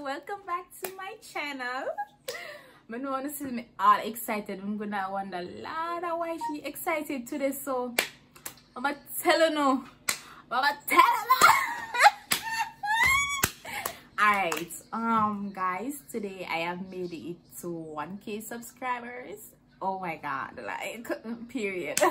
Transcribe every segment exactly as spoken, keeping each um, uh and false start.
welcome back to my channel. I know want to see me all excited. I'm gonna wonder Lord why she excited today, so I'm gonna tell her no. I'm gonna tell her Alright, um guys, today I have made it to one K subscribers. Oh my god, like period.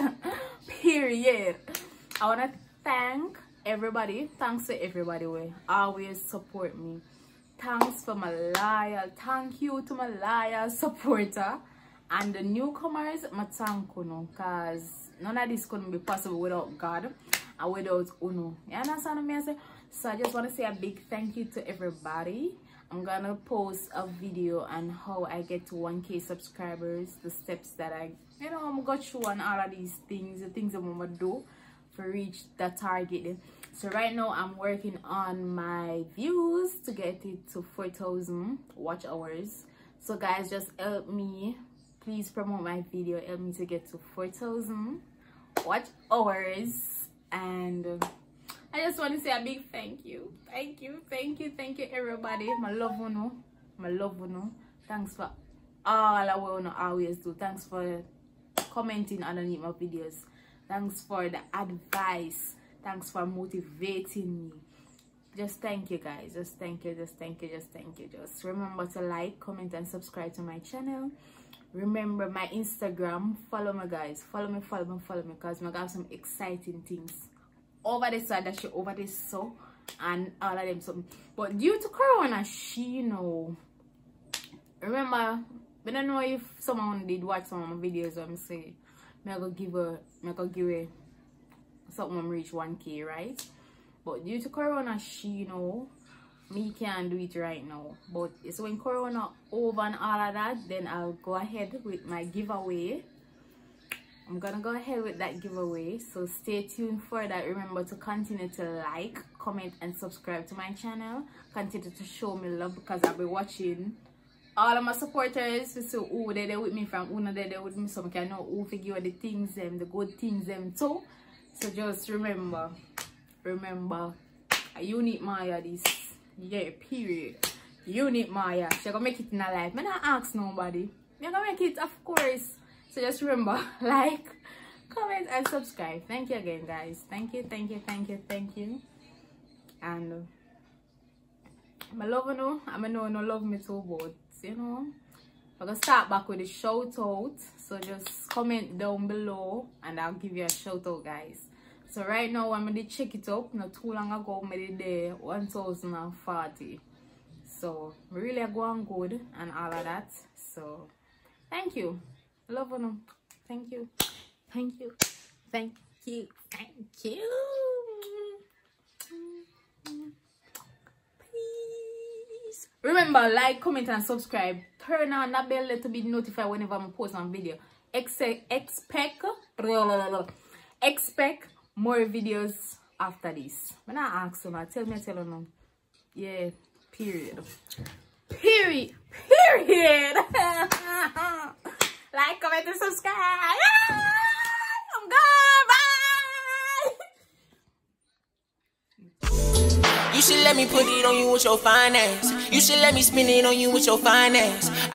Period. I wanna thank everybody. Thanks to everybody who always support me. Thanks for my loyal. Thank you to my loyal supporter. And the newcomers, my thank you, because none of this couldn't be possible without God and without Uno. You understand what I say? So I just want to say a big thank you to everybody. I'm gonna post a video on how I get to one K subscribers, the steps that I, you know, I'm gonna show on all of these things, the things I'm gonna do to reach that target. So right now I'm working on my views to get it to four thousand watch hours. So guys, just help me, please promote my video, help me to get to four thousand watch hours. And uh, I just want to say a big thank you, thank you, thank you, thank you everybody. My love you know, my love you know. Thanks for all of what you always do. Thanks for commenting underneath my videos. Thanks for the advice. Thanks for motivating me. Just thank you guys. Just thank you. Just thank you. Just thank you. Just remember to like, comment, and subscribe to my channel. Remember my Instagram. Follow me, guys. Follow me, follow me, follow me. Because I got some exciting things over this side, that shit over this so, and all of them something. But due to Corona, she, you know, remember, I don't know if someone did watch some of my videos where I'm saying, I'm gonna give a, I'm gonna give a something when I reach one K, right? But due to Corona, she, you know, me can't do it right now. But it's when Corona over and all of that, then I'll go ahead with my giveaway. I'm gonna go ahead with that giveaway, so stay tuned for that. Remember to continue to like, comment, and subscribe to my channel. Continue to show me love, because I'll be watching all of my supporters. So who they there with me from, who they there with me, so I can know who figure the things them, the good things them too. So just remember, remember, you need Maya this, yeah, period. You need Maya. She gonna make it in her life. I not ask nobody. You gonna make it, of course. So just remember, like, comment, and subscribe. Thank you again, guys. Thank you, thank you, thank you, thank you. And uh, I love you know, I know you know love me too, but you know, I'm gonna start back with a shout out. So just comment down below and I'll give you a shout out, guys. So right now I'm gonna check it up. Not too long ago I did there one thousand forty. So really going good and all of that. So thank you. Love you. Thank you. Thank you. Thank you. Thank you. Please remember, like, comment, and subscribe. Turn on that bell to be notified whenever I post on video. Expect expect expect more videos after this. When I ask you, tell me, tell you no. Yeah, period. Period. Period. Like, comment, and subscribe. I'm gone. Bye. You should let me put it on you with your finance. You should let me spin it on you with your finance.